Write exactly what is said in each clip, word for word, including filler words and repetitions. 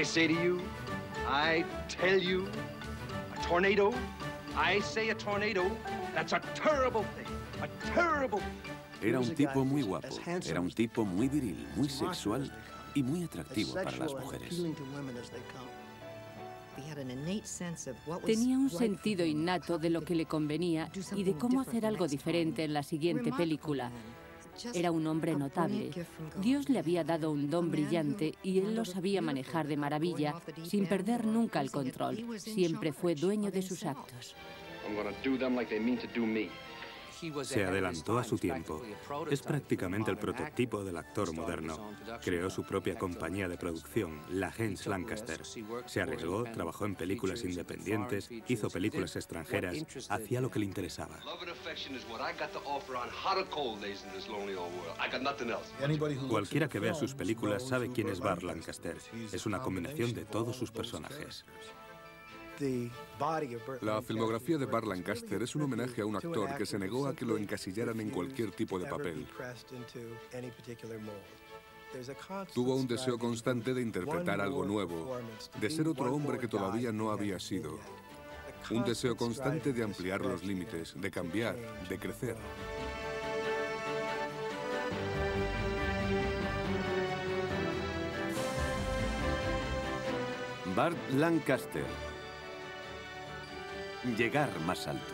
I say to you, I tell you, a tornado, I say a tornado, that's a terrible thing, a terrible thing. Era un tipo muy guapo, era un tipo muy viril, muy sexual y muy atractivo para las mujeres. Tenía un sentido innato de lo que le convenía y de cómo hacer algo diferente en la siguiente película. Era un hombre notable. Dios le había dado un don brillante y él lo sabía manejar de maravilla, sin perder nunca el control. Siempre fue dueño de sus actos. Se adelantó a su tiempo. Es prácticamente el prototipo del actor moderno. Creó su propia compañía de producción, la Hens Lancaster. Se arriesgó, trabajó en películas independientes, hizo películas extranjeras, hacía lo que le interesaba. Cualquiera que vea sus películas sabe quién es Burt Lancaster. Es una combinación de todos sus personajes. La filmografía de Burt Lancaster es un homenaje a un actor que se negó a que lo encasillaran en cualquier tipo de papel. Tuvo un deseo constante de interpretar algo nuevo, de ser otro hombre que todavía no había sido. Un deseo constante de ampliar los límites, de cambiar, de crecer. Burt Lancaster. Llegar más alto.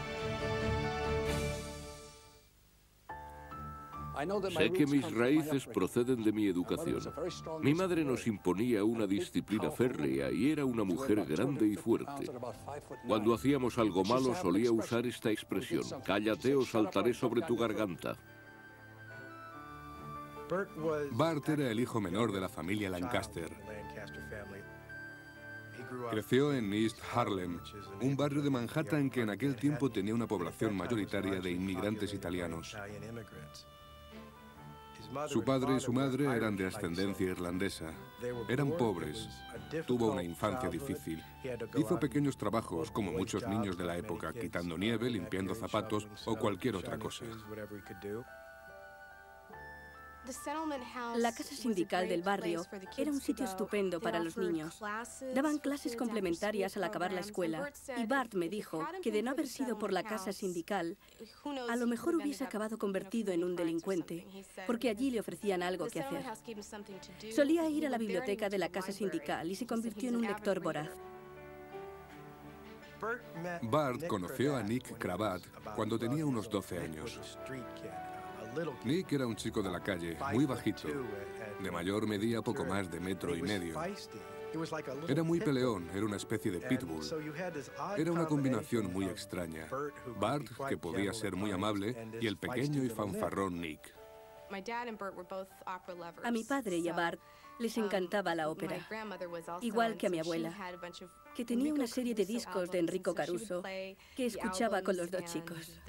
Sé que mis raíces proceden de mi educación. Mi madre nos imponía una disciplina férrea y era una mujer grande y fuerte. Cuando hacíamos algo malo solía usar esta expresión: cállate o saltaré sobre tu garganta. Burt era el hijo menor de la familia Lancaster. Creció en East Harlem, un barrio de Manhattan que en aquel tiempo tenía una población mayoritaria de inmigrantes italianos. Su padre y su madre eran de ascendencia irlandesa. Eran pobres. Tuvo una infancia difícil. Hizo pequeños trabajos, como muchos niños de la época, quitando nieve, limpiando zapatos o cualquier otra cosa. La casa sindical del barrio era un sitio estupendo para los niños. Daban clases complementarias al acabar la escuela y Burt me dijo que de no haber sido por la casa sindical, a lo mejor hubiese acabado convertido en un delincuente, porque allí le ofrecían algo que hacer. Solía ir a la biblioteca de la casa sindical y se convirtió en un lector voraz. Burt conoció a Nick Cravat cuando tenía unos doce años. Nick era un chico de la calle, muy bajito. De mayor medía poco más de metro y medio. Era muy peleón, era una especie de pitbull. Era una combinación muy extraña. Burt, que podía ser muy amable, y el pequeño y fanfarrón Nick. A mi padre y a Burt les encantaba la ópera, igual que a mi abuela, que tenía una serie de discos de Enrico Caruso que escuchaba con los dos chicos.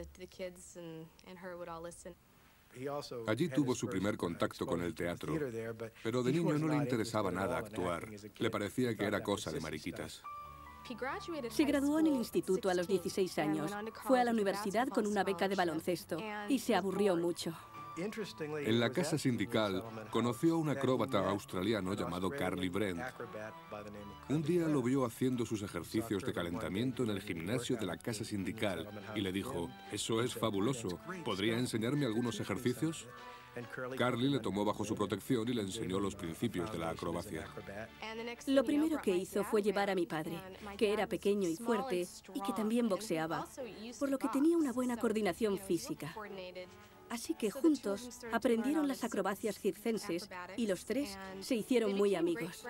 Allí tuvo su primer contacto con el teatro, pero de niño no le interesaba nada actuar. Le parecía que era cosa de mariquitas. Se graduó en el instituto a los dieciséis años, fue a la universidad con una beca de baloncesto y se aburrió mucho. En la casa sindical conoció a un acróbata australiano llamado Carly Brent. Un día lo vio haciendo sus ejercicios de calentamiento en el gimnasio de la casa sindical y le dijo: «Eso es fabuloso, ¿podría enseñarme algunos ejercicios?». Carly le tomó bajo su protección y le enseñó los principios de la acrobacia. Lo primero que hizo fue llevar a mi padre, que era pequeño y fuerte y que también boxeaba, por lo que tenía una buena coordinación física. Así que juntos aprendieron las acrobacias circenses y los tres se hicieron muy amigos.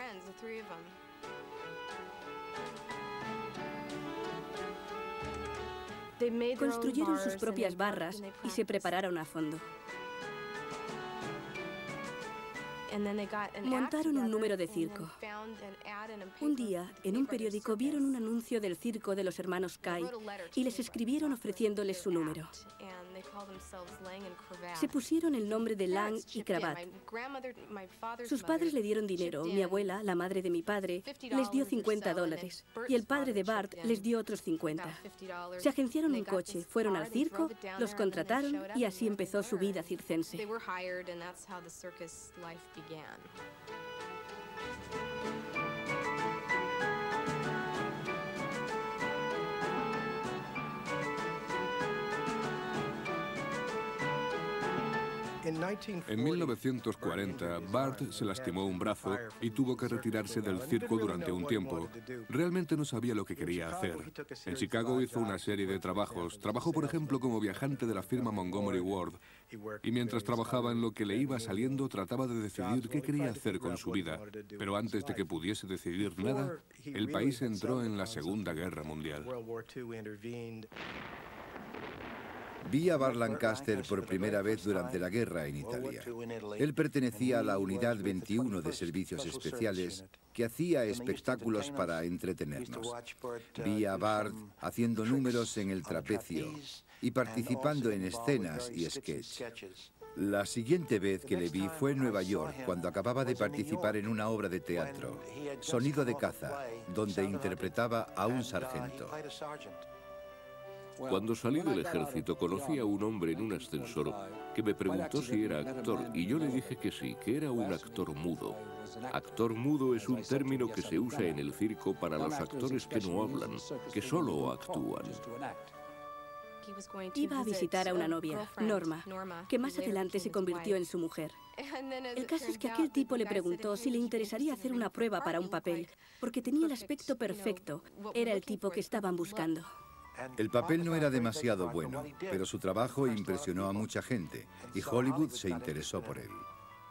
Construyeron sus propias barras y se prepararon a fondo. Montaron un número de circo. Un día, en un periódico, vieron un anuncio del circo de los hermanos Kai y les escribieron ofreciéndoles su número. Se pusieron el nombre de Lang y Cravat. Sus padres le dieron dinero. Mi abuela, la madre de mi padre, les dio cincuenta dólares y el padre de Burt les dio otros cincuenta. Se agenciaron un coche, fueron al circo, los contrataron y así empezó su vida circense. En mil novecientos cuarenta, Bart se lastimó un brazo y tuvo que retirarse del circo durante un tiempo. Realmente no sabía lo que quería hacer. En Chicago hizo una serie de trabajos. Trabajó, por ejemplo, como viajante de la firma Montgomery Ward. Y mientras trabajaba en lo que le iba saliendo, trataba de decidir qué quería hacer con su vida. Pero antes de que pudiese decidir nada, el país entró en la Segunda Guerra Mundial. Vi a Burt Lancaster por primera vez durante la guerra en Italia. Él pertenecía a la Unidad veintiuno de Servicios Especiales, que hacía espectáculos para entretenernos. Vi a Bart haciendo números en el trapecio y participando en escenas y sketch. La siguiente vez que le vi fue en Nueva York, cuando acababa de participar en una obra de teatro, Sonido de caza, donde interpretaba a un sargento. Cuando salí del ejército conocí a un hombre en un ascensor que me preguntó si era actor y yo le dije que sí, que era un actor mudo. Actor mudo es un término que se usa en el circo para los actores que no hablan, que solo actúan. Iba a visitar a una novia, Norma, que más adelante se convirtió en su mujer. El caso es que aquel tipo le preguntó si le interesaría hacer una prueba para un papel, porque tenía el aspecto perfecto. Era el tipo que estaban buscando. El papel no era demasiado bueno, pero su trabajo impresionó a mucha gente y Hollywood se interesó por él.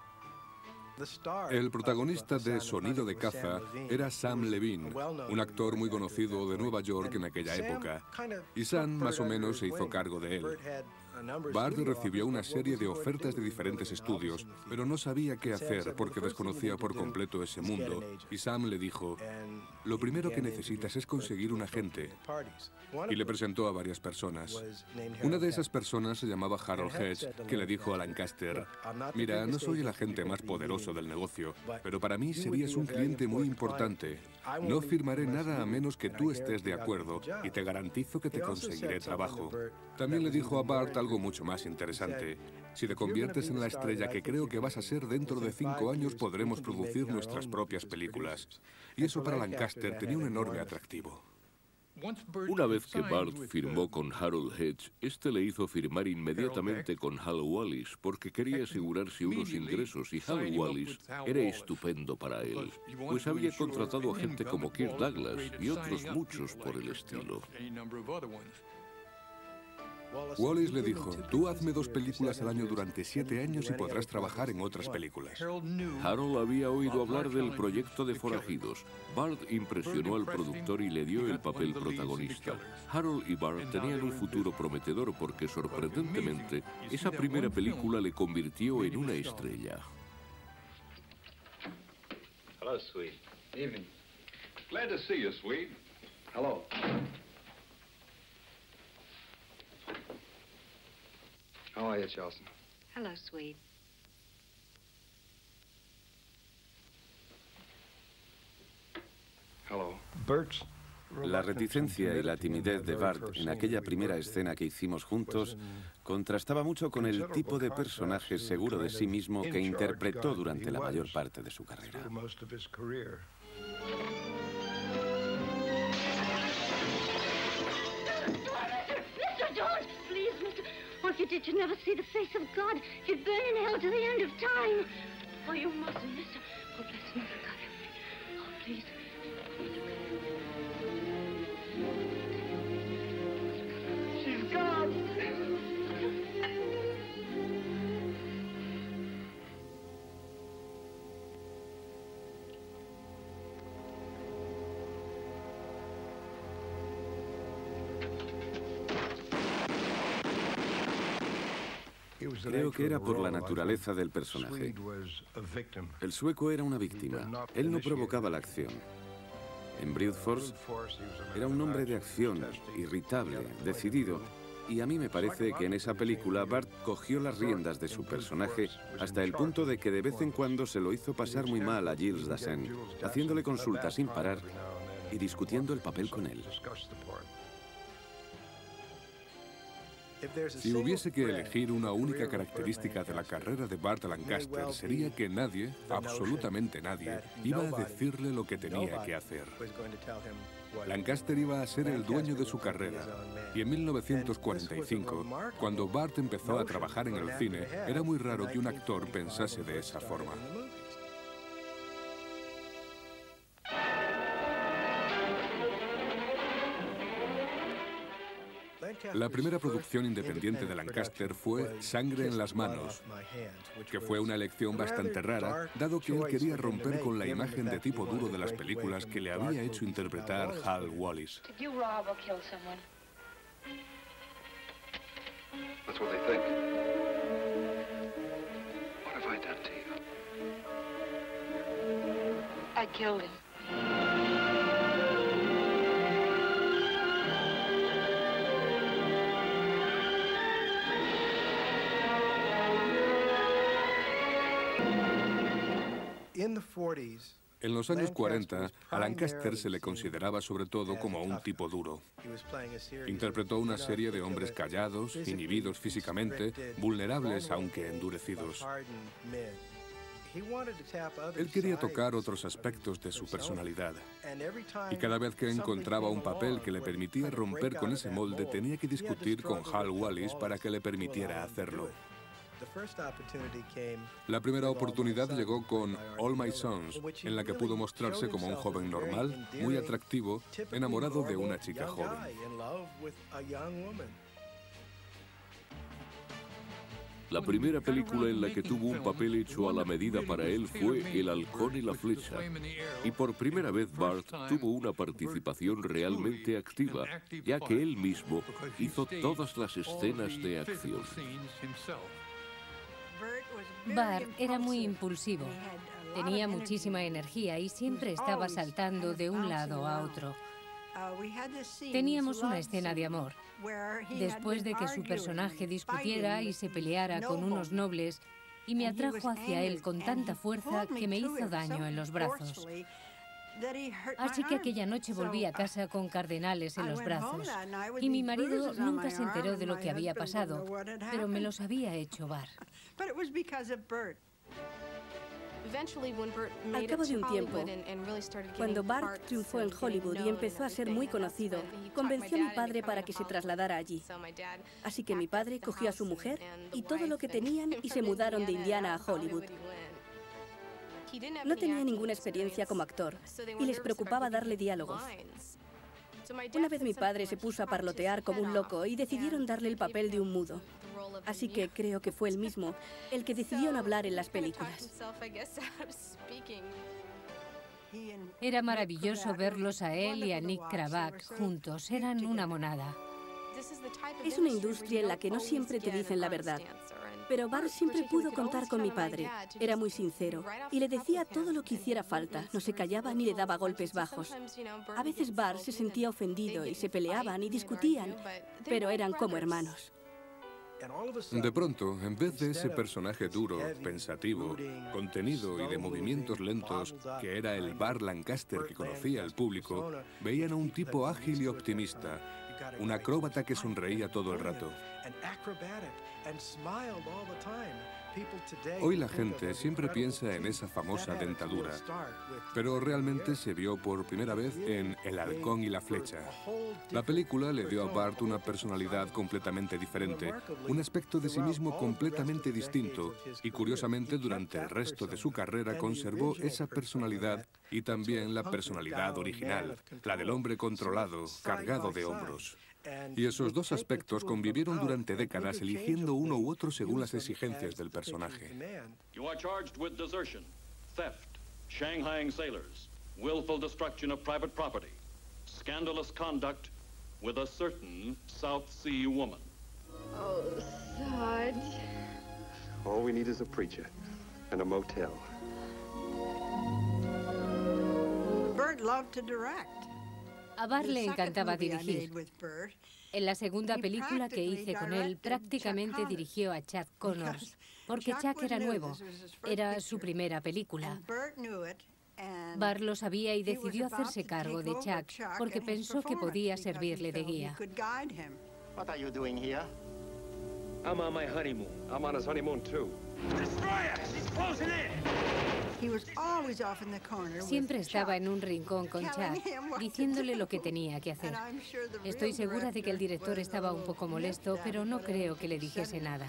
El protagonista de Sonido de caza era Sam Levine, un actor muy conocido de Nueva York en aquella época. Y Sam más o menos se hizo cargo de él. Bart recibió una serie de ofertas de diferentes estudios, pero no sabía qué hacer porque desconocía por completo ese mundo. Y Sam le dijo, lo primero que necesitas es conseguir un agente. Y le presentó a varias personas. Una de esas personas se llamaba Harold Hedge, que le dijo a Lancaster, mira, no soy el agente más poderoso del negocio, pero para mí serías un cliente muy importante. No firmaré nada a menos que tú estés de acuerdo y te garantizo que te conseguiré trabajo. También le dijo a Bart algo mucho más interesante. Si te conviertes en la estrella que creo que vas a ser dentro de cinco años, podremos producir nuestras propias películas. Y eso para Lancaster tenía un enorme atractivo. Una vez que Bart firmó con Harold Hedge, este le hizo firmar inmediatamente con Hal Wallis porque quería asegurarse unos ingresos y Hal Wallis era estupendo para él, pues había contratado a gente como Kirk Douglas y otros muchos por el estilo. Wallis le dijo, tú hazme dos películas al año durante siete años y podrás trabajar en otras películas. Harold había oído hablar del proyecto de Forajidos. Bart impresionó al productor y le dio el papel protagonista. Harold y Bart tenían un futuro prometedor porque, sorprendentemente, esa primera película le convirtió en una estrella. Hello, Sweet. Evening. Glad to see you, Sweet. Hello. How are you, Charleston? Hello, Sweet. Hello. Bert's. La reticencia y la timidez de Bart en aquella primera escena que hicimos juntos contrastaba mucho con el tipo de personaje seguro de sí mismo que interpretó durante la mayor parte de su carrera. Well, if you did, you'd never see the face of God. You'd burn in hell to the end of time. Oh, you mustn't, mister. Oh, bless me, God. Oh, please. She's gone. Creo que era por la naturaleza del personaje. El sueco era una víctima. Él no provocaba la acción. En Brute Force era un hombre de acción, irritable, decidido. Y a mí me parece que en esa película Bart cogió las riendas de su personaje hasta el punto de que de vez en cuando se lo hizo pasar muy mal a Giles Dassin, haciéndole consultas sin parar y discutiendo el papel con él. Si hubiese que elegir una única característica de la carrera de Burt Lancaster, sería que nadie, absolutamente nadie, iba a decirle lo que tenía que hacer. Lancaster iba a ser el dueño de su carrera, y en mil novecientos cuarenta y cinco, cuando Bart empezó a trabajar en el cine, era muy raro que un actor pensase de esa forma. La primera producción independiente de Lancaster fue Sangre en las manos, que fue una elección bastante rara, dado que él quería romper con la imagen de tipo duro de las películas que le había hecho interpretar Hal Wallis. That's what they think. What have I done to you? I killed him. En los años cuarenta, a Lancaster se le consideraba sobre todo como un tipo duro. Interpretó una serie de hombres callados, inhibidos físicamente, vulnerables aunque endurecidos. Él quería tocar otros aspectos de su personalidad. Y cada vez que encontraba un papel que le permitía romper con ese molde, tenía que discutir con Hal Wallis para que le permitiera hacerlo. La primera oportunidad llegó con All My Sons, en la que pudo mostrarse como un joven normal, muy atractivo, enamorado de una chica joven. La primera película en la que tuvo un papel hecho a la medida para él fue El halcón y la flecha. Y por primera vez Bart tuvo una participación realmente activa, ya que él mismo hizo todas las escenas de acción. Bart era muy impulsivo, tenía muchísima energía y siempre estaba saltando de un lado a otro. Teníamos una escena de amor. Después de que su personaje discutiera y se peleara con unos nobles, y me atrajo hacia él con tanta fuerza que me hizo daño en los brazos. Así que aquella noche volví a casa con cardenales en los brazos. Y mi marido nunca se enteró de lo que había pasado, pero me los había hecho Bart. Al cabo de un tiempo, cuando Bart triunfó en Hollywood y empezó a ser muy conocido, convenció a mi padre para que se trasladara allí. Así que mi padre cogió a su mujer y todo lo que tenían y se mudaron de Indiana a Hollywood. No tenía ninguna experiencia como actor y les preocupaba darle diálogos. Una vez mi padre se puso a parlotear como un loco y decidieron darle el papel de un mudo. Así que creo que fue él mismo el que decidió no hablar en las películas. Era maravilloso verlos a él y a Nick Krabak juntos. Eran una monada. Es una industria en la que no siempre te dicen la verdad. Pero Bart siempre pudo contar con mi padre. Era muy sincero y le decía todo lo que hiciera falta. No se callaba ni le daba golpes bajos. A veces Bart se sentía ofendido y se peleaban y discutían, pero eran como hermanos. De pronto, en vez de ese personaje duro, pensativo, contenido y de movimientos lentos, que era el Bart Lancaster que conocía el público, veían a un tipo ágil y optimista, un acróbata que sonreía todo el rato. Hoy la gente siempre piensa en esa famosa dentadura, pero realmente se vio por primera vez en El halcón y la flecha. La película le dio a Bart una personalidad completamente diferente, un aspecto de sí mismo completamente distinto, y curiosamente durante el resto de su carrera conservó esa personalidad y también la personalidad original, la del hombre controlado, cargado de hombros. Y esos dos aspectos convivieron durante décadas, eligiendo uno u otro según las exigencias del personaje. You are charged with desertion, theft, shanghaiing sailors, willful destruction of private property, scandalous conduct with a certain South Sea woman. Oh, Sarge. All we need is a preacher and a motel. Bert loved to direct. A Bart le encantaba dirigir. En la segunda película que hice con él, prácticamente dirigió a Chuck Connors, porque Chuck era nuevo. Era su primera película. Bart lo sabía y decidió hacerse cargo de Chuck, porque pensó que podía servirle de guía. I'm on my honeymoon. I'm on his honeymoon, too. Destroyer! He's closing in! Siempre estaba en un rincón con Chad, diciéndole lo que tenía que hacer. Estoy segura de que el director estaba un poco molesto, pero no creo que le dijese nada.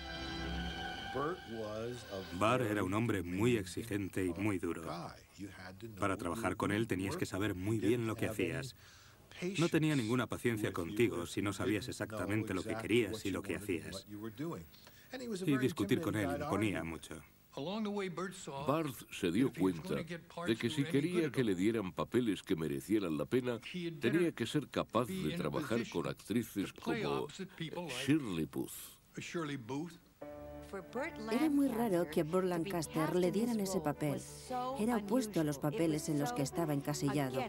Bart era un hombre muy exigente y muy duro. Para trabajar con él tenías que saber muy bien lo que hacías. No tenía ninguna paciencia contigo si no sabías exactamente lo que querías y lo que hacías. Y discutir con él imponía mucho. Bart se dio cuenta de que si quería que le dieran papeles que merecieran la pena, tenía que ser capaz de trabajar con actrices como Shirley Booth. Era muy raro que a Burt Lancaster le dieran ese papel. Era opuesto a los papeles en los que estaba encasillado.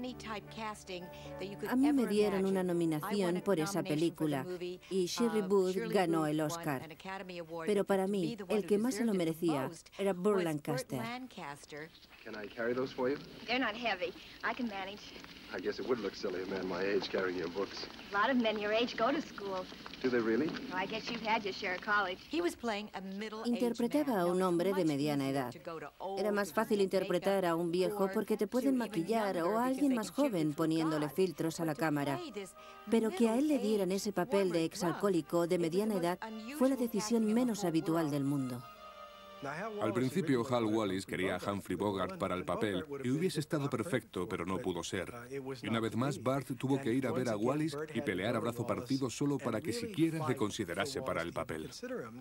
A mí me dieron una nominación por esa película y Shirley Booth ganó el Oscar. Pero para mí, el que más se lo merecía era Burt Lancaster. Can I carry those for you? They're not heavy. I can manage. I guess it would look silly, a man my age carrying your books. A lot of men your age go to school. Do they really? Well, I guess you've had your share of college. He was playing a middle-aged Interpretaba a un hombre de mediana edad. Era más fácil interpretar a un viejo porque te pueden maquillar o a alguien más joven poniéndole filtros a la cámara. Pero que a él le dieran ese papel de exalcohólico de mediana edad fue la decisión menos habitual del mundo. Al principio, Hal Wallis quería a Humphrey Bogart para el papel y hubiese estado perfecto, pero no pudo ser. Y una vez más, Bart tuvo que ir a ver a Wallis y pelear a brazo partido solo para que siquiera le considerase para el papel.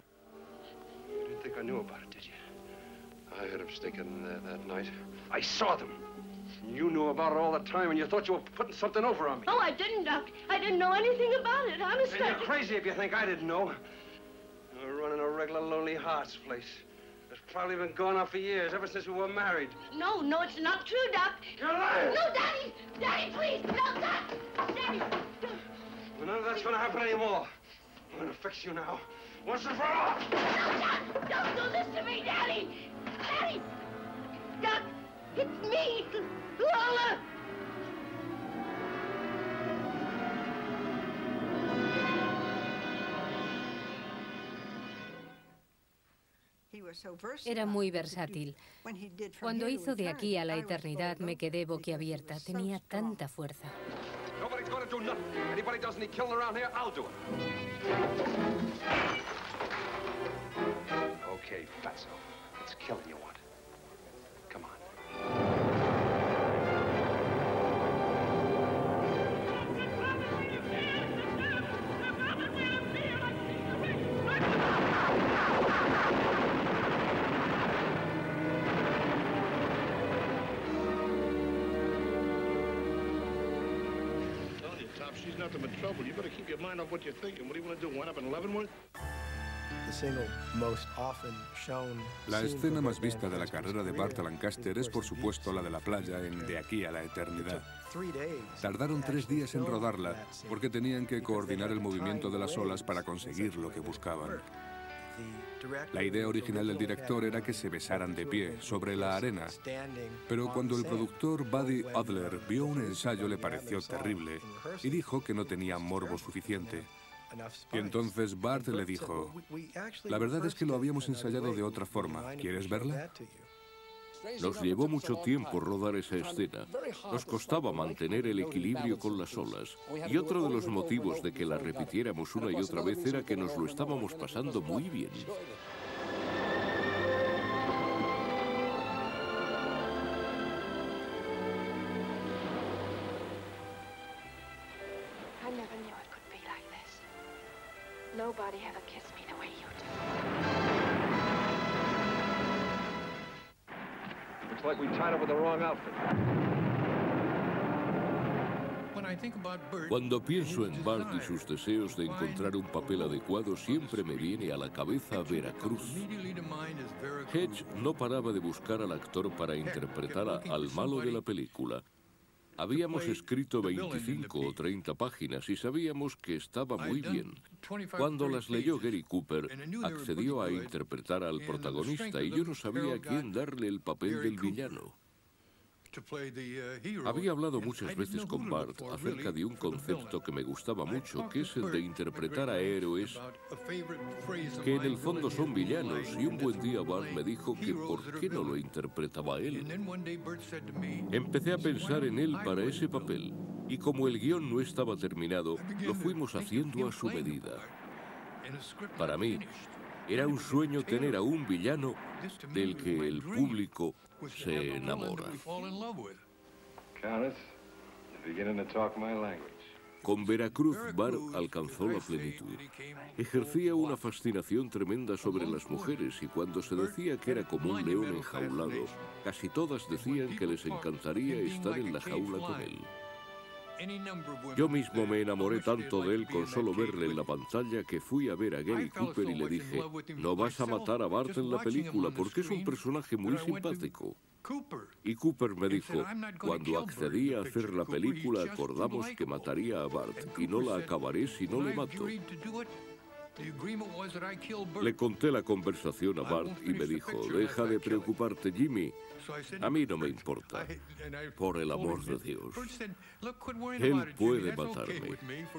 I saw them. You knew about it all the time, and you thought you were putting something over on me. Oh, I didn't, Doc. I didn't know anything about it, honestly. And you're crazy if you think I didn't know. We're running a regular Lonely Hearts place. It's probably been going on for years, ever since we were married. No, no, it's not true, Doc. You're lying! No, Daddy! Daddy, please! No, Doc! Daddy! Well, none of that's going to happen anymore. I'm going to fix you now. Once and for all! No, Doc! Don't do this to me, Daddy! Daddy! Doc, it's me, Lola! Era muy versátil. Cuando hizo De aquí a la eternidad me quedé boquiabierta. Tenía tanta fuerza. Okay, fatso. It's killing you want. Come on. She's nothing but trouble. You better keep your mind off what you're thinking. What do you want to do? Wind up in Leavenworth? La escena más vista de la carrera de Burt Lancaster es, por supuesto, la de la playa en De aquí a la eternidad. Tardaron tres días en rodarla porque tenían que coordinar el movimiento de las olas para conseguir lo que buscaban. La idea original del director era que se besaran de pie, sobre la arena. Pero cuando el productor Buddy Adler vio un ensayo le pareció terrible y dijo que no tenía morbo suficiente. Y entonces Bart le dijo, la verdad es que lo habíamos ensayado de otra forma. ¿Quieres verla? Nos llevó mucho tiempo rodar esa escena. Nos costaba mantener el equilibrio con las olas. Y otro de los motivos de que la repitiéramos una y otra vez era que nos lo estábamos pasando muy bien. Nobody ever kissed me the way you do. Looks like we tied up with the wrong outfit. Cuando pienso en Bart y sus deseos de encontrar un papel adecuado, siempre me viene a la cabeza Veracruz. Hedge no paraba de buscar al actor para interpretar a- al malo de la película. Habíamos escrito veinticinco o treinta páginas y sabíamos que estaba muy bien. Cuando las leyó Gary Cooper, accedió a interpretar al protagonista y yo no sabía a quién darle el papel del villano. Había hablado muchas veces con Bart acerca de un concepto que me gustaba mucho, que es el de interpretar a héroes que en el fondo son villanos, y un buen día Bart me dijo que por qué no lo interpretaba él. Empecé a pensar en él para ese papel, y como el guión no estaba terminado, lo fuimos haciendo a su medida. Para mí, era un sueño tener a un villano del que el público se enamora. Con Veracruz, Bart alcanzó la plenitud. Ejercía una fascinación tremenda sobre las mujeres, y cuando se decía que era como un león enjaulado, casi todas decían que les encantaría estar en la jaula con él. Yo mismo me enamoré tanto de él con solo verle en la pantalla que fui a ver a Gary Cooper y le dije: no vas a matar a Bart en la película porque es un personaje muy simpático. Y Cooper me dijo: cuando accedí a hacer la película acordamos que mataría a Bart y no la acabaré si no le mato. Le conté la conversación a Bart y me dijo: deja de preocuparte, Jimmy. A mí no me importa. Por el amor de Dios. Él puede matarme.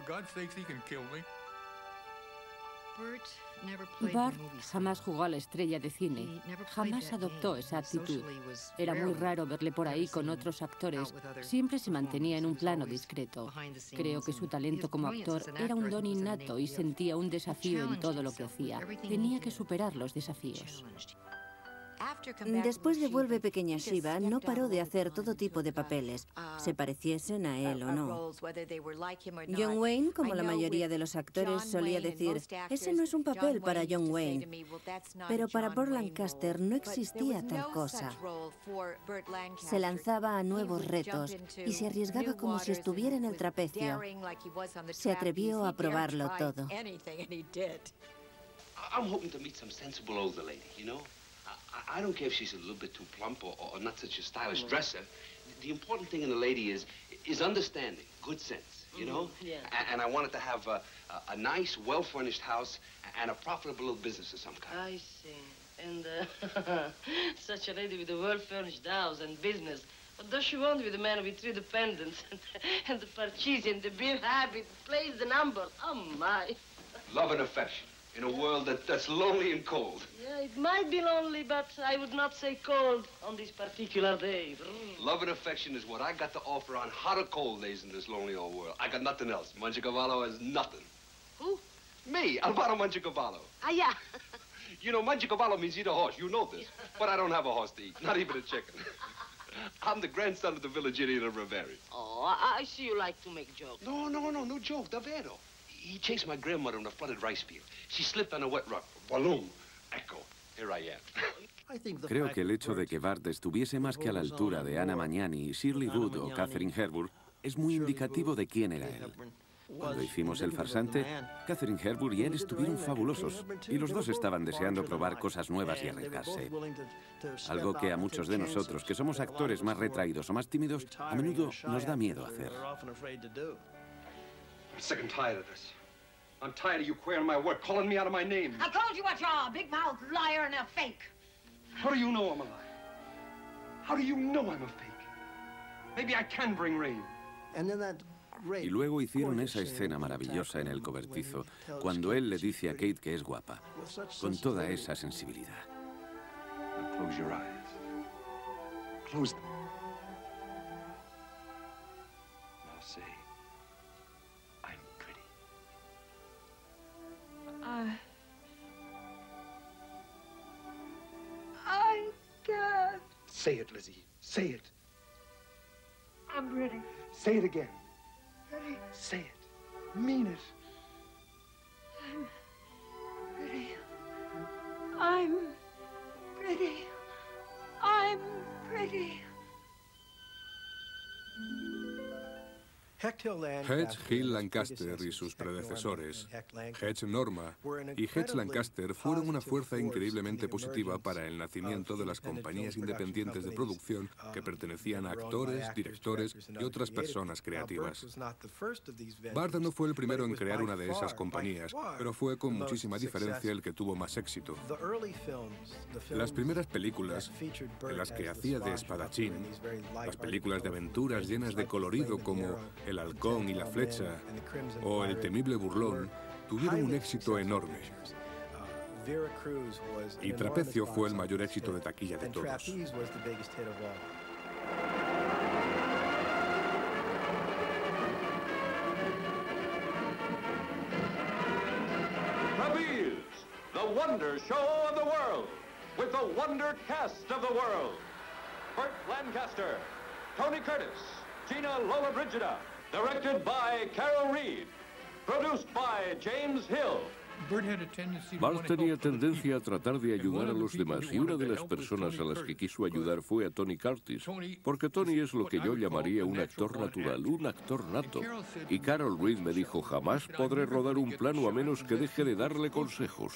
Bart jamás jugó a la estrella de cine, jamás adoptó esa actitud. Era muy raro verle por ahí con otros actores, siempre se mantenía en un plano discreto. Creo que su talento como actor era un don innato y sentía un desafío en todo lo que hacía. Tenía que superar los desafíos. Después de Vuelve Pequeña Shiva, no paró de hacer todo tipo de papeles, se pareciesen a él o no. John Wayne, como la mayoría de los actores, solía decir: ese no es un papel para John Wayne. Pero para Burt Lancaster no existía tal cosa. Se lanzaba a nuevos retos y se arriesgaba como si estuviera en el trapecio. Se atrevió a probarlo todo. I don't care if she's a little bit too plump or, or not such a stylish dresser. The important thing in a lady is is understanding, good sense, you know? Mm-hmm. Yeah. And, and I wanted to have a, a, a nice, well-furnished house and a profitable little business of some kind. I see. And uh, such a lady with a well-furnished house and business. What does she want with a man with three dependents and, and the parcheesi and the beer habit, plays the numbers? Oh, my. Love and affection. In a world that, that's lonely and cold. Yeah, it might be lonely, but I would not say cold on this particular day. Love and affection is what I got to offer on hot or cold days in this lonely old world. I got nothing else. Mangiacavallo has nothing. Who? Me, Alvaro Mangiacavallo. Ah, yeah. You know, Mangiacavallo means eat a horse. You know this. But I don't have a horse to eat, not even a chicken. I'm the grandson of the village idiot of Riveri. Oh, I, I see you like to make jokes. No, no, no, no joke, davvero. He chased my grandmother in a flooded rice field. She slipped on a wet rock. Balloon. Echo. Here I am. Creo que el hecho de que Bart estuviese más que a la altura de Anna Magnani, Shirley Wood o Katharine Hepburn es muy indicativo de quién era él. Cuando hicimos El farsante, Katharine Hepburn y él estuvieron fabulosos, y los dos estaban deseando probar cosas nuevas y arriesgarse. Algo que a muchos de nosotros, que somos actores más retraídos o más tímidos, a menudo nos da miedo hacer. I'm sick and tired of this. I'm tired of you queering my work, calling me out of my name. I told you what you are, a big-mouthed liar and a fake. How do you know I'm a liar? How do you know I'm a fake? Maybe I can bring rain. Y luego hicieron esa escena maravillosa en el cobertizo, cuando él le dice a Kate que es guapa, con toda esa sensibilidad. Now close your eyes. Close them. Now say, I'm pretty. I... I can't. Say it, Lizzie. Say it. I'm pretty. Say it again. Pretty. Say it. Mean it. I'm pretty. I'm pretty. I'm pretty. Hedge, Hill, Lancaster y sus predecesores, Hedge Norma y Hedge Lancaster, fueron una fuerza increíblemente positiva para el nacimiento de las compañías independientes de producción que pertenecían a actores, directores y otras personas creativas. Bart no fue el primero en crear una de esas compañías, pero fue con muchísima diferencia el que tuvo más éxito. Las primeras películas en las que hacía de espadachín, las películas de aventuras llenas de colorido como El halcón y la flecha o El temible burlón, tuvieron un éxito enorme. Y Trapecio fue el mayor éxito de taquilla de todos. Trapeze, the wonder show of the world, with the wonder cast of the world. Burt Lancaster, Tony Curtis, Gina Lollobrigida, directed by Carol Reed, produced by James Hill. Bart tenía tendencia a tratar de ayudar a los demás y una de las personas a las que quiso ayudar fue a Tony Curtis, porque Tony es lo que yo llamaría un actor natural, un actor nato. Y Carol Reed me dijo, jamás podré rodar un plano a menos que deje de darle consejos.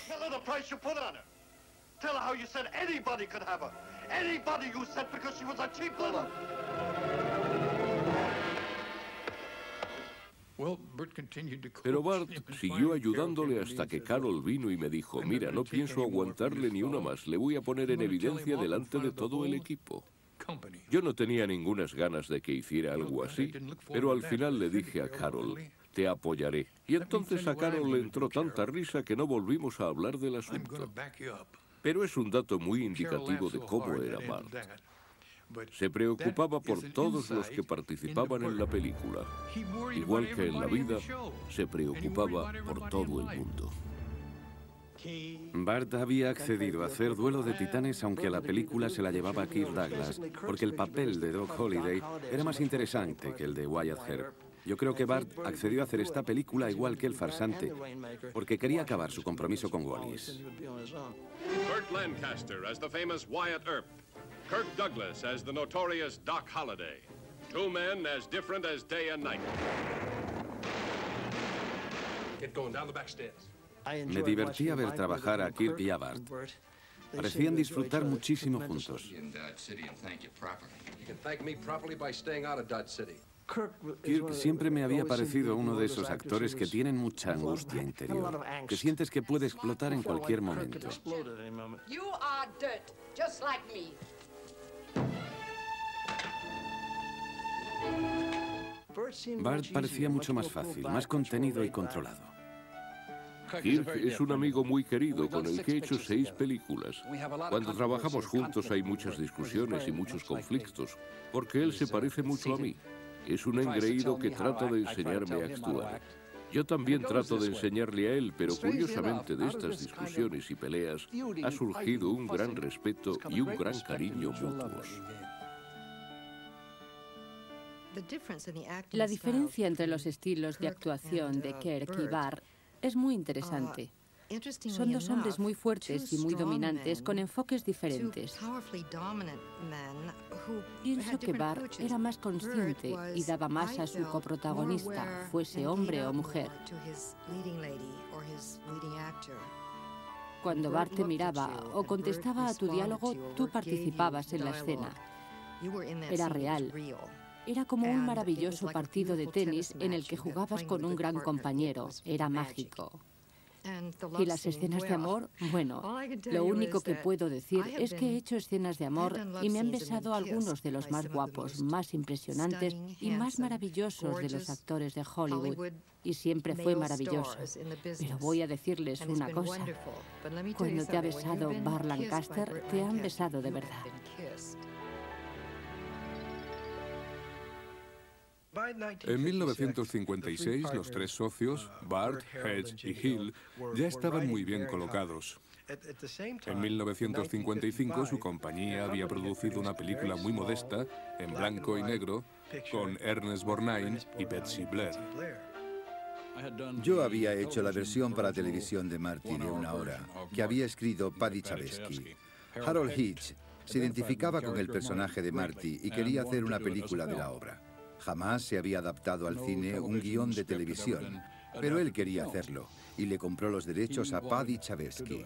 Pero Bart siguió ayudándole hasta que Carol vino y me dijo, mira, no pienso aguantarle ni una más, le voy a poner en evidencia delante de todo el equipo. Yo no tenía ningunas ganas de que hiciera algo así, pero al final le dije a Carol, te apoyaré. Y entonces a Carol le entró tanta risa que no volvimos a hablar del asunto. Pero es un dato muy indicativo de cómo era Bart. Se preocupaba por todos los que participaban en la película. Igual que en la vida, se preocupaba por todo el mundo. Bart había accedido a hacer Duelo de Titanes aunque a la película se la llevaba Kirk Douglas, porque el papel de Doc Holliday era más interesante que el de Wyatt Earp. Yo creo que Bart accedió a hacer esta película igual que El farsante, porque quería acabar su compromiso con Wallis. Burt Lancaster as the famous Wyatt Earp. Kirk Douglas as the notorious Doc Holliday. Two men as different as day and night. Get going down the back stairs. Me divertía ver trabajar a Kirk y a Bart. Parecían disfrutar muchísimo juntos. Kirk siempre me había parecido uno de esos actores que tienen mucha angustia interior, que sientes que puede explotar en cualquier momento. You are dirt, just like me. Bart parecía mucho más fácil, más contenido y controlado. Kirk es un amigo muy querido con el que he hecho seis películas. Cuando trabajamos juntos hay muchas discusiones y muchos conflictos, porque él se parece mucho a mí. Es un engreído que trata de enseñarme a actuar. Yo también trato de enseñarle a él, pero curiosamente de estas discusiones y peleas ha surgido un gran respeto y un gran cariño mutuos. La diferencia entre los estilos de actuación de Kirk y Bart es muy interesante. Son dos hombres muy fuertes y muy dominantes con enfoques diferentes. Pienso que Bart era más consciente y daba más a su coprotagonista, fuese hombre o mujer. Cuando Bart te miraba o contestaba a tu diálogo, tú participabas en la escena. Era real. Era como un maravilloso partido de tenis en el que jugabas con un gran compañero. Era mágico. Y las escenas de amor, bueno, lo único que puedo decir es que he hecho escenas de amor y me han besado algunos de los más guapos, más impresionantes y más maravillosos de los actores de Hollywood. Y siempre fue maravilloso. Pero voy a decirles una cosa. Cuando te ha besado Burt Lancaster, te han besado de verdad. En mil novecientos cincuenta y seis, los tres socios, Bart, Hedge y Hill, ya estaban muy bien colocados. En mil novecientos cincuenta y cinco, su compañía había producido una película muy modesta, en blanco y negro, con Ernest Borgnine y Betsy Blair. Yo había hecho la versión para televisión de Marty de una hora, que había escrito Paddy Chayefsky. Harold Hitch se identificaba con el personaje de Marty y quería hacer una película de la obra. Jamás se había adaptado al cine un guión de televisión, pero él quería hacerlo y le compró los derechos a Paddy Chayefsky.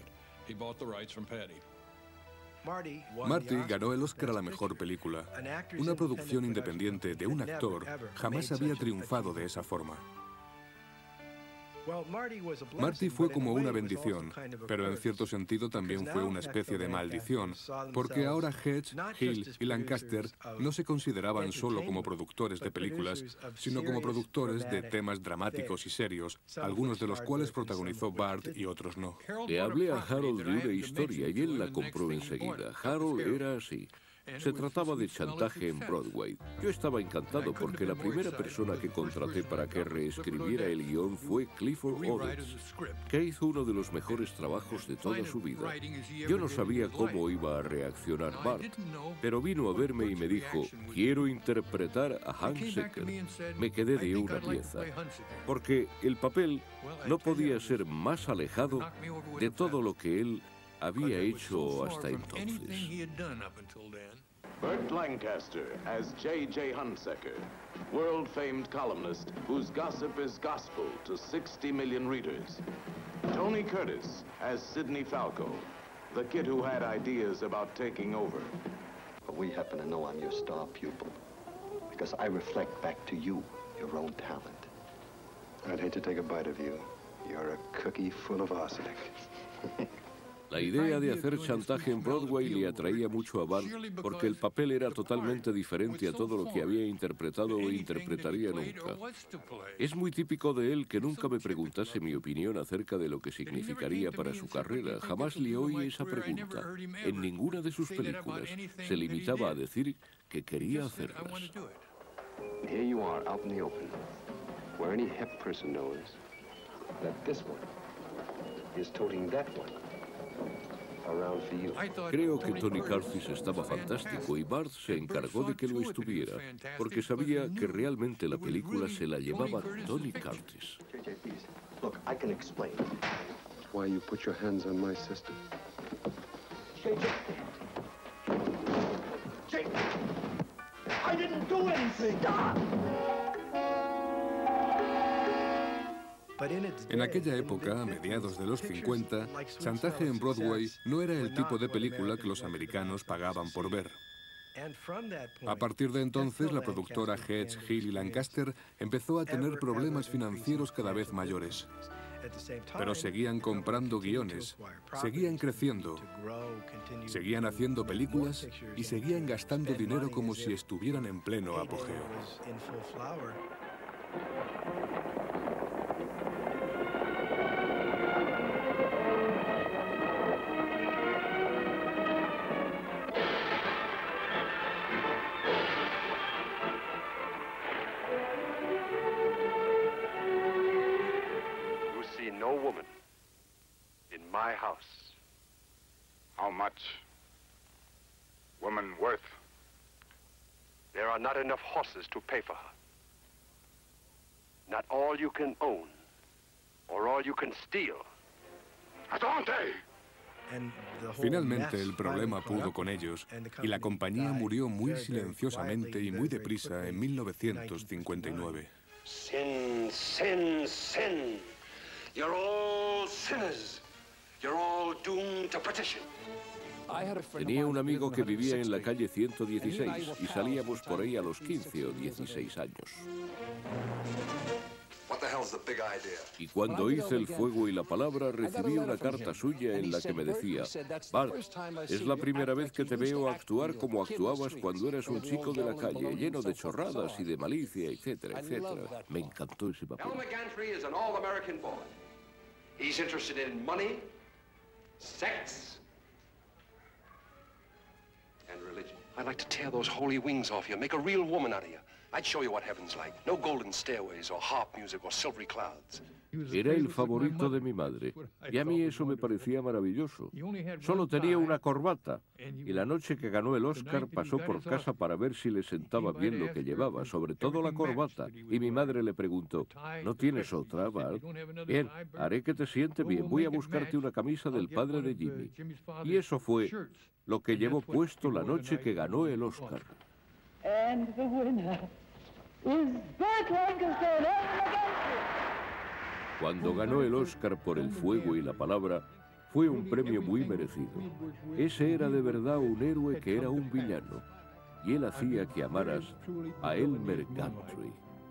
Marty ganó el Oscar a la mejor película. Una producción independiente de un actor jamás había triunfado de esa forma. Marty fue como una bendición, pero en cierto sentido también fue una especie de maldición, porque ahora Hedge, Hill y Lancaster no se consideraban solo como productores de películas, sino como productores de temas dramáticos y serios, algunos de los cuales protagonizó Bart y otros no. Le hablé a Harold de una historia y él la compró enseguida. Harold era así. Se trataba de chantaje en Broadway. Yo estaba encantado porque la primera persona que contraté para que reescribiera el guión fue Clifford Odets, que hizo uno de los mejores trabajos de toda su vida. Yo no sabía cómo iba a reaccionar Bart, pero vino a verme y me dijo, quiero interpretar a Hank Secker. Me quedé de una pieza, porque el papel no podía ser más alejado de todo lo que él había hecho hasta entonces. Burt Lancaster as J J Hunsaker, world-famed columnist whose gossip is gospel to sixty million readers. Tony Curtis as Sidney Falco, the kid who had ideas about taking over. Well, we happen to know I'm your star pupil, because I reflect back to you your own talent. I'd hate to take a bite of you. You're a cookie full of arsenic. La idea de hacer chantaje en Broadway le atraía mucho a Bart porque el papel era totalmente diferente a todo lo que había interpretado o interpretaría nunca. Es muy típico de él que nunca me preguntase mi opinión acerca de lo que significaría para su carrera. Jamás le oí esa pregunta. En ninguna de sus películas se limitaba a decir que quería hacerlas. Here you are out in the open, where any hip person knows that this one is toting that one. Creo que Tony Curtis estaba fantástico y Bart se encargó de que lo estuviera, porque sabía que realmente la película se la llevaba Tony Curtis. Look, I can explain why you put your hands on my sister. J J, I didn't do anything. Stop. En aquella época, a mediados de los cincuenta, chantaje en Broadway no era el tipo de película que los americanos pagaban por ver. A partir de entonces, la productora Hedge, Hill y Lancaster empezó a tener problemas financieros cada vez mayores. Pero seguían comprando guiones, seguían creciendo, seguían haciendo películas y seguían gastando dinero como si estuvieran en pleno apogeo. No woman in my house. How much? Woman worth? There are not enough horses to pay for her. Not all you can own, or all you can steal. ¡Adonde! Finalmente el problema pudo con ellos y la compañía murió muy silenciosamente y muy deprisa en mil novecientos cincuenta y nueve. Sin, sin, sin. You're all sinners. You're all doomed to perdition. Tenía un amigo que vivía en la calle ciento dieciséis y salíamos por ahí a los quince o dieciséis años. Y cuando hice El fuego y la palabra, recibí una carta suya en la que me decía: Bart, es la primera vez que te veo actuar como actuabas cuando eras un chico de la calle, lleno de chorradas y de malicia, etcétera, etcétera. Me encantó ese papel. He's interested in money, sex, and religion. I'd like to tear those holy wings off you, make a real woman out of you. I'd show you what heaven's like. No golden stairways or harp music or silvery clouds. Era el favorito de mi madre, y a mí eso me parecía maravilloso. Solo tenía una corbata, y la noche que ganó el Oscar pasó por casa para ver si le sentaba bien lo que llevaba, sobre todo la corbata, y mi madre le preguntó: ¿no tienes otra, Bart? Bien, haré que te siente bien, voy a buscarte una camisa del padre de Jimmy. Y eso fue lo que llevó puesto la noche que ganó el Oscar. And the winner Cuando ganó el Oscar por El fuego y la palabra, fue un premio muy merecido. Ese era de verdad un héroe que era un villano. Y él hacía que amaras a Elmer Gantry.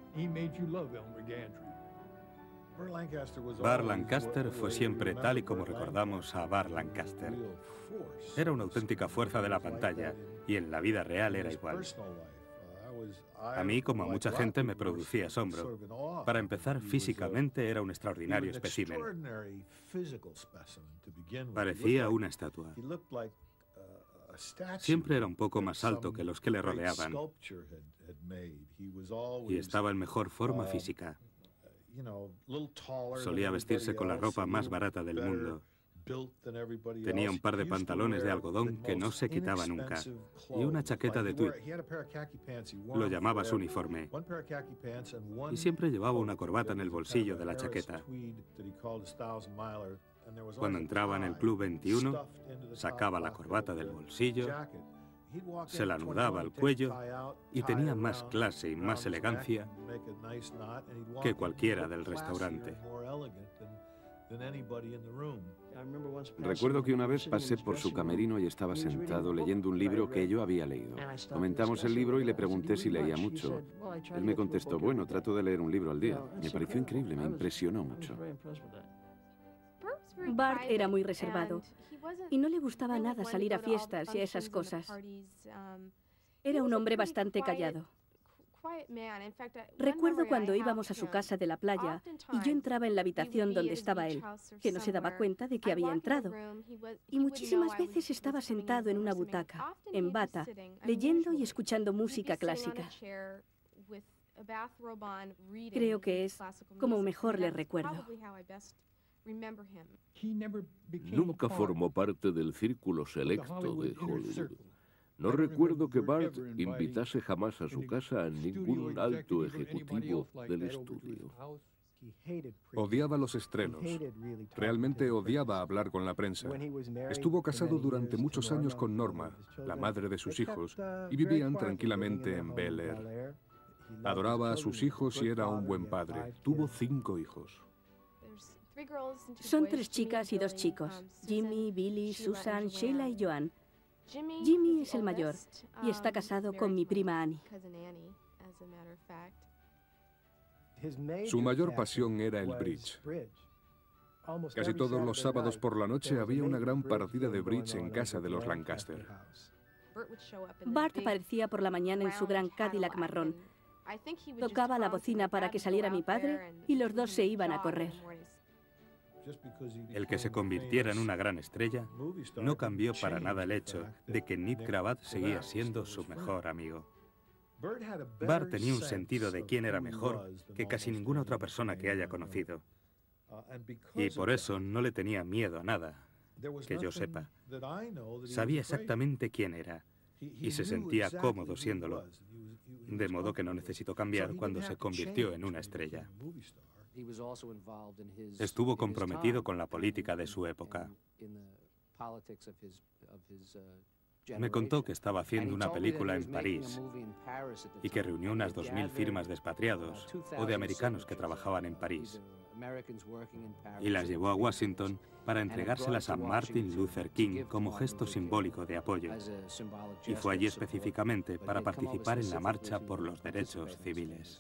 Burt Lancaster fue siempre tal y como recordamos a Burt Lancaster. Era una auténtica fuerza de la pantalla y en la vida real era igual. A mí, como a mucha gente, me producía asombro. Para empezar, físicamente era un extraordinario espécimen. Parecía una estatua. Siempre era un poco más alto que los que le rodeaban y estaba en mejor forma física. Solía vestirse con la ropa más barata del mundo. Tenía un par de pantalones de algodón que no se quitaba nunca y una chaqueta de tweed. Lo llamaba su uniforme. Y siempre llevaba una corbata en el bolsillo de la chaqueta. Cuando entraba en el Club veintiuno, sacaba la corbata del bolsillo, se la anudaba al cuello y tenía más clase y más elegancia que cualquiera del restaurante. Recuerdo que una vez pasé por su camerino y estaba sentado leyendo un libro que yo había leído. Comentamos el libro y le pregunté si leía mucho. Él me contestó, bueno, trato de leer un libro al día. Me pareció increíble, me impresionó mucho. Bart era muy reservado y no le gustaba nada salir a fiestas y a esas cosas. Era un hombre bastante callado. Recuerdo cuando íbamos a su casa de la playa y yo entraba en la habitación donde estaba él, que no se daba cuenta de que había entrado. Y muchísimas veces estaba sentado en una butaca, en bata, leyendo y escuchando música clásica. Creo que es como mejor le recuerdo. Nunca formó parte del círculo selecto de Hollywood. No recuerdo que Bart invitase jamás a su casa a ningún alto ejecutivo del estudio. Odiaba los estrenos. Realmente odiaba hablar con la prensa. Estuvo casado durante muchos años con Norma, la madre de sus hijos, y vivían tranquilamente en Bel Air. Adoraba a sus hijos y era un buen padre. Tuvo cinco hijos. Son tres chicas y dos chicos, Jimmy, Billy, Susan, Sheila y Joan. Jimmy es el mayor y está casado con mi prima Annie. Su mayor pasión era el bridge. Casi todos los sábados por la noche había una gran partida de bridge en casa de los Lancaster. Bart aparecía por la mañana en su gran Cadillac marrón. Tocaba la bocina para que saliera mi padre y los dos se iban a correr. El que se convirtiera en una gran estrella no cambió para nada el hecho de que Nick Cravath seguía siendo su mejor amigo. Bart tenía un sentido de quién era mejor que casi ninguna otra persona que haya conocido. Y por eso no le tenía miedo a nada, que yo sepa. Sabía exactamente quién era y se sentía cómodo siéndolo, de modo que no necesitó cambiar cuando se convirtió en una estrella. Estuvo comprometido con la política de su época. Me contó que estaba haciendo una película en París y que reunió unas dos mil firmas de expatriados o de americanos que trabajaban en París y las llevó a Washington para entregárselas a Martin Luther King como gesto simbólico de apoyo. Y fue allí específicamente para participar en la marcha por los derechos civiles.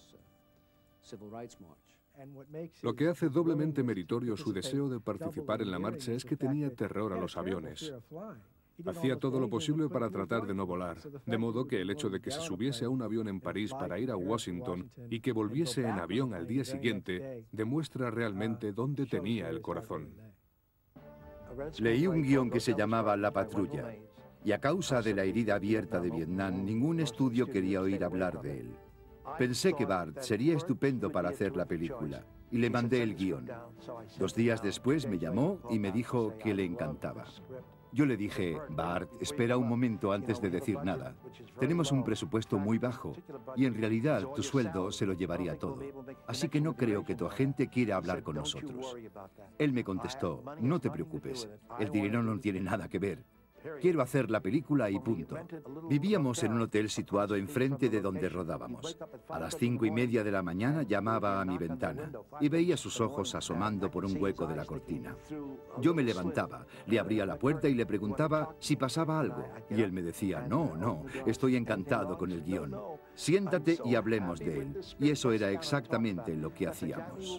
Lo que hace doblemente meritorio su deseo de participar en la marcha es que tenía terror a los aviones. Hacía todo lo posible para tratar de no volar, de modo que el hecho de que se subiese a un avión en París para ir a Washington y que volviese en avión al día siguiente demuestra realmente dónde tenía el corazón. Leí un guión que se llamaba La Patrulla, y a causa de la herida abierta de Vietnam, ningún estudio quería oír hablar de él. Pensé que Bart sería estupendo para hacer la película, y le mandé el guión. Dos días después me llamó y me dijo que le encantaba. Yo le dije, Bart, espera un momento antes de decir nada. Tenemos un presupuesto muy bajo, y en realidad tu sueldo se lo llevaría todo. Así que no creo que tu agente quiera hablar con nosotros. Él me contestó, no te preocupes, el dinero no tiene nada que ver. quiero hacer la película y punto. Vivíamos en un hotel situado enfrente de donde rodábamos. A las cinco y media de la mañana llamaba a mi ventana y veía sus ojos asomando por un hueco de la cortina. Yo me levantaba, le abría la puerta y le preguntaba si pasaba algo. Y él me decía, no, no, estoy encantado con el guión. Siéntate y hablemos de él. Y eso era exactamente lo que hacíamos.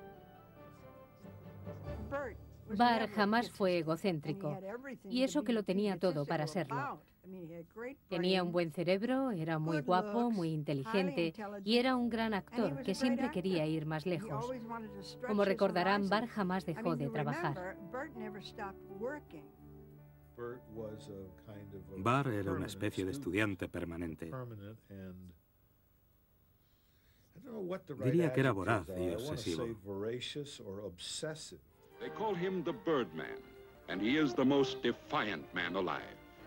Bart jamás fue egocéntrico, y eso que lo tenía todo para serlo. Tenía un buen cerebro, era muy guapo, muy inteligente, y era un gran actor que siempre quería ir más lejos. Como recordarán, Bart jamás dejó de trabajar. Bart era una especie de estudiante permanente. Diría que era voraz y obsesivo. They call him the Birdman, and he is the most defiant man alive.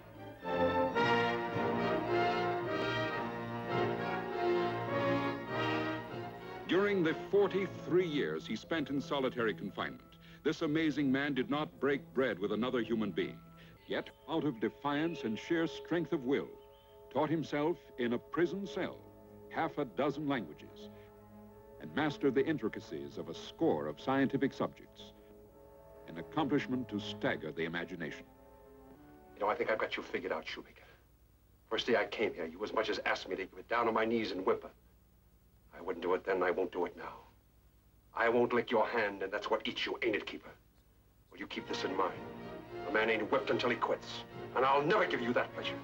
During the forty-three years he spent in solitary confinement, this amazing man did not break bread with another human being, yet out of defiance and sheer strength of will, taught himself in a prison cell half a dozen languages, and mastered the intricacies of a score of scientific subjects. An accomplishment to stagger the imagination. You know, I think I've got you figured out, Shoemaker. First day I came here, you as much as asked me to get down on my knees and whimper. I wouldn't do it then, and I won't do it now. I won't lick your hand, and that's what eats you, ain't it, Keeper? Well, you keep this in mind. A man ain't whipped until he quits, and I'll never give you that pleasure.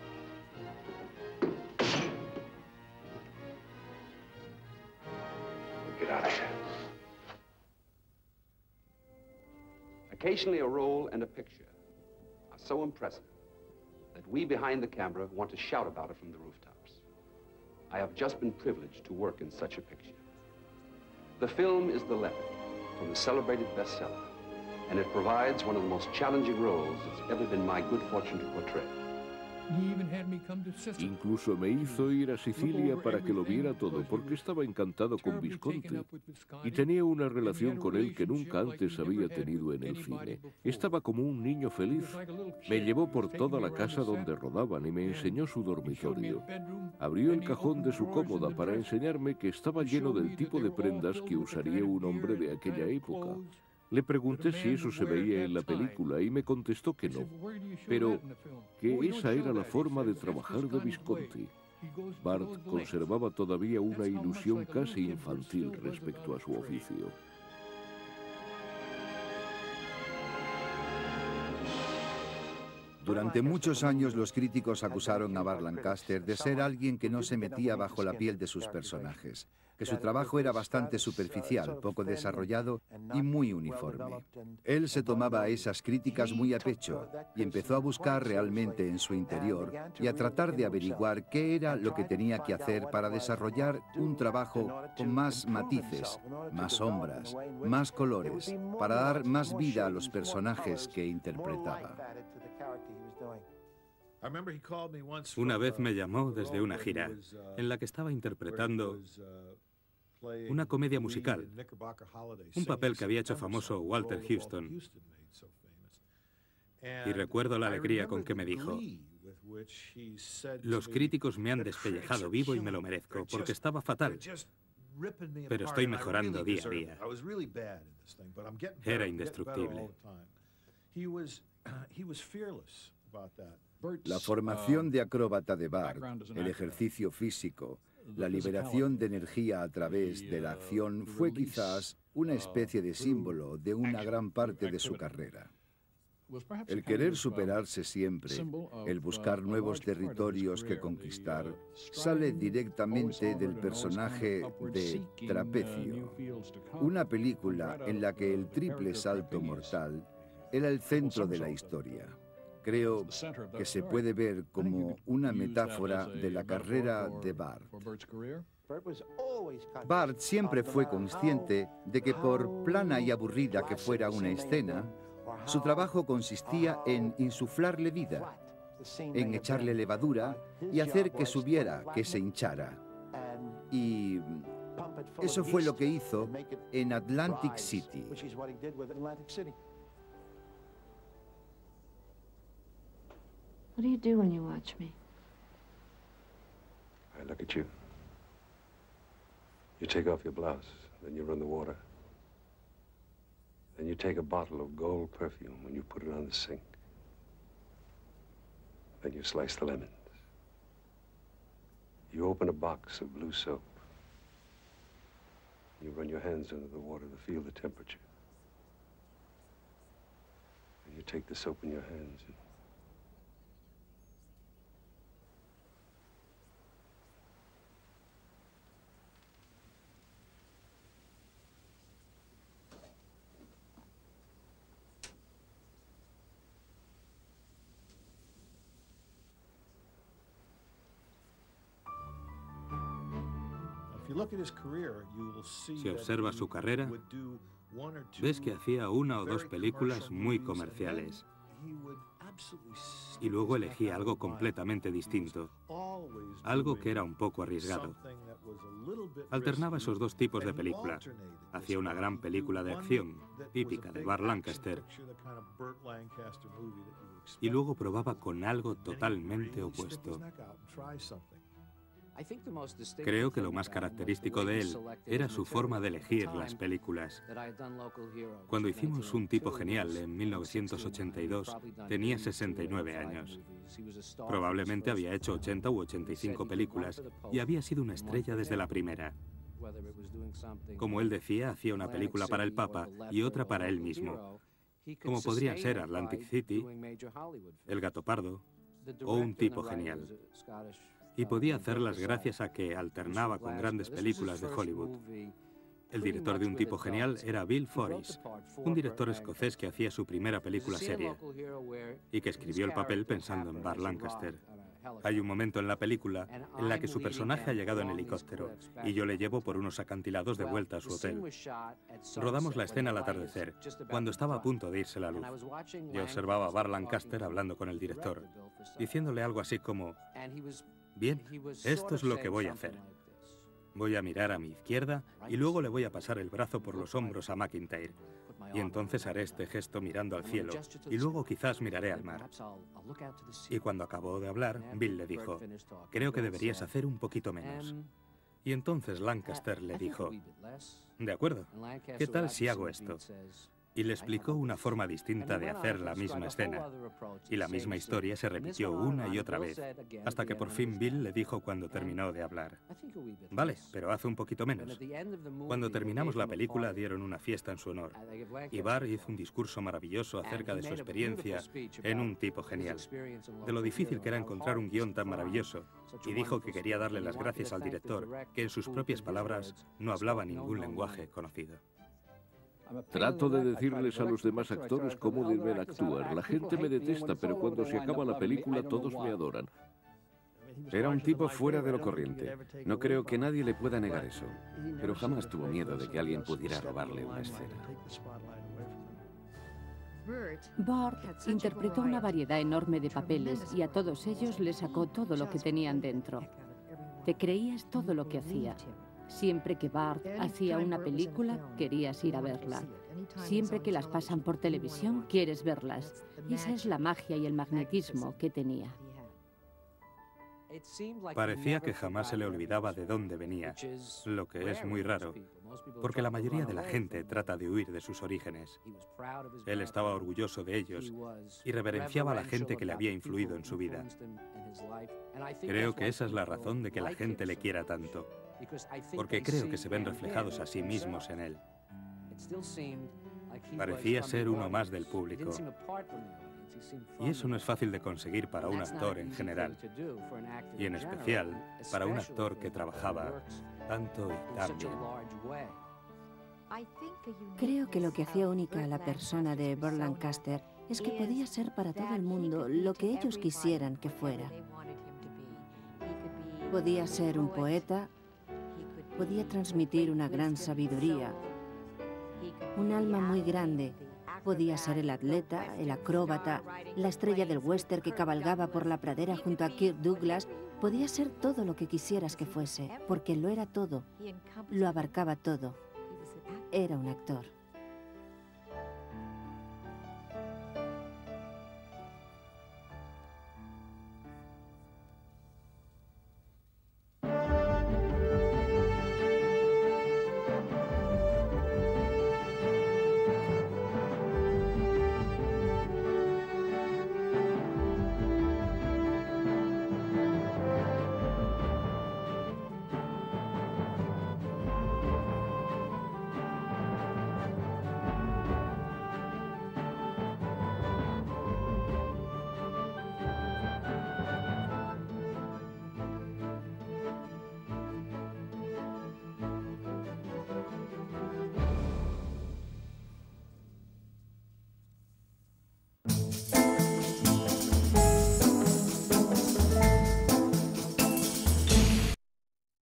Get out of here. Occasionally, a role and a picture are so impressive that we behind the camera want to shout about it from the rooftops. I have just been privileged to work in such a picture. The film is The Leopard, from the celebrated bestseller, and it provides one of the most challenging roles it's ever been my good fortune to portray. Incluso me hizo ir a Sicilia para que lo viera todo, porque estaba encantado con Visconti y tenía una relación con él que nunca antes había tenido en el cine. Estaba como un niño feliz. Me llevó por toda la casa donde rodaban y me enseñó su dormitorio. Abrió el cajón de su cómoda para enseñarme que estaba lleno del tipo de prendas que usaría un hombre de aquella época. Le pregunté si eso se veía en la película y me contestó que no, pero que esa era la forma de trabajar de Visconti. Bart conservaba todavía una ilusión casi infantil respecto a su oficio. Durante muchos años los críticos acusaron a Burt Lancaster de ser alguien que no se metía bajo la piel de sus personajes, que su trabajo era bastante superficial, poco desarrollado y muy uniforme. Él se tomaba esas críticas muy a pecho y empezó a buscar realmente en su interior y a tratar de averiguar qué era lo que tenía que hacer para desarrollar un trabajo con más matices, más sombras, más colores, para dar más vida a los personajes que interpretaba. Una vez me llamó desde una gira en la que estaba interpretando una comedia musical, un papel que había hecho famoso Walter Huston. Y recuerdo la alegría con que me dijo: los críticos me han despellejado vivo y me lo merezco, porque estaba fatal, pero estoy mejorando día a día. Era indestructible. La formación de acróbata de Bart, el ejercicio físico, la liberación de energía a través de la acción fue quizás una especie de símbolo de una gran parte de su carrera. El querer superarse siempre, el buscar nuevos territorios que conquistar, sale directamente del personaje de Trapecio, una película en la que el triple salto mortal era el centro de la historia. Creo que se puede ver como una metáfora de la carrera de Bart. Bart siempre fue consciente de que por plana y aburrida que fuera una escena, su trabajo consistía en insuflarle vida, en echarle levadura y hacer que subiera, que se hinchara. Y eso fue lo que hizo en Atlantic City. What do you do when you watch me? I look at you. You take off your blouse, then you run the water. Then you take a bottle of gold perfume and you put it on the sink. Then you slice the lemons. You open a box of blue soap. You run your hands under the water to feel the temperature. And you take the soap in your hands and Si observas su carrera, ves que hacía una o dos películas muy comerciales. Y luego elegía algo completamente distinto, algo que era un poco arriesgado. Alternaba esos dos tipos de película. Hacía una gran película de acción, típica de Burt Lancaster, y luego probaba con algo totalmente opuesto. Creo que lo más característico de él era su forma de elegir las películas. Cuando hicimos Un tipo genial en mil novecientos ochenta y dos, tenía sesenta y nueve años. Probablemente había hecho ochenta u ochenta y cinco películas y había sido una estrella desde la primera. Como él decía, hacía una película para el Papa y otra para él mismo, como podrían ser Atlantic City, El gato pardo o Un tipo genial. Y podía hacerlas gracias a que alternaba con grandes películas de Hollywood. El director de Un tipo genial era Bill Forrest, un director escocés que hacía su primera película seria y que escribió el papel pensando en Burt Lancaster. Hay un momento en la película en la que su personaje ha llegado en helicóptero y yo le llevo por unos acantilados de vuelta a su hotel. Rodamos la escena al atardecer, cuando estaba a punto de irse la luz. Yo observaba a Burt Lancaster hablando con el director, diciéndole algo así como: bien, esto es lo que voy a hacer. Voy a mirar a mi izquierda y luego le voy a pasar el brazo por los hombros a McIntyre. Y entonces haré este gesto mirando al cielo y luego quizás miraré al mar. Y cuando acabó de hablar, Bill le dijo: creo que deberías hacer un poquito menos. Y entonces Lancaster le dijo: de acuerdo, ¿qué tal si hago esto? Y le explicó una forma distinta de hacer la misma escena. Y la misma historia se repitió una y otra vez, hasta que por fin Bill le dijo cuando terminó de hablar: vale, pero haz un poquito menos. Cuando terminamos la película dieron una fiesta en su honor, y Burt hizo un discurso maravilloso acerca de su experiencia en Un tipo genial, de lo difícil que era encontrar un guión tan maravilloso, y dijo que quería darle las gracias al director, que en sus propias palabras no hablaba ningún lenguaje conocido. Trato de decirles a los demás actores cómo deben actuar. La gente me detesta, pero cuando se acaba la película todos me adoran. Era un tipo fuera de lo corriente. No creo que nadie le pueda negar eso. Pero jamás tuvo miedo de que alguien pudiera robarle una escena. Burt interpretó una variedad enorme de papeles y a todos ellos les sacó todo lo que tenían dentro. Te creías todo lo que hacía. Siempre que Burt hacía una película, querías ir a verla. Siempre que las pasan por televisión, quieres verlas. Esa es la magia y el magnetismo que tenía. Parecía que jamás se le olvidaba de dónde venía, lo que es muy raro, porque la mayoría de la gente trata de huir de sus orígenes. Él estaba orgulloso de ellos y reverenciaba a la gente que le había influido en su vida. Creo que esa es la razón de que la gente le quiera tanto, porque creo que se ven reflejados a sí mismos en él. Parecía ser uno más del público. Y eso no es fácil de conseguir para un actor en general, y en especial para un actor que trabajaba tanto y tan bien. Creo que lo que hacía única a la persona de Burt Lancaster es que podía ser para todo el mundo lo que ellos quisieran que fuera. Podía ser un poeta, podía transmitir una gran sabiduría, un alma muy grande. Podía ser el atleta, el acróbata, la estrella del western que cabalgaba por la pradera junto a Kirk Douglas. Podía ser todo lo que quisieras que fuese, porque lo era todo, lo abarcaba todo. Era un actor.